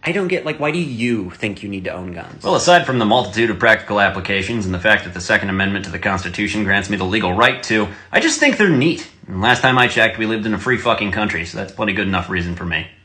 I don't get, like, why do you think you need to own guns? Well, aside from the multitude of practical applications and the fact that the Second Amendment to the Constitution grants me the legal right to, I just think they're neat. And last time I checked, we lived in a free fucking country, so that's plenty good enough reason for me.